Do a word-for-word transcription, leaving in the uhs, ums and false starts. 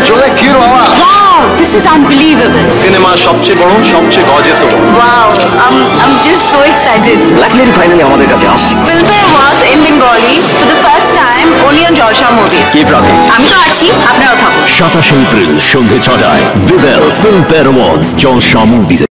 চলে কি বাবা Wow, this is unbelievable. Cinema সবচেয়ে বড় সবচেয়ে গর্জিয়াস হবে Wow, I'm I'm just so excited. Black lady finally আমাদের কাছে আসছে Film-Fare was in Bengali for the first time only on Jalsha movie. কি প্রাপ্তি আমি তো আছি, আপনারাও থাকুন। সাতাশে এপ্রিল সন্ধ্যে ছটায় Vivel Filmfare awards Jalsha movies.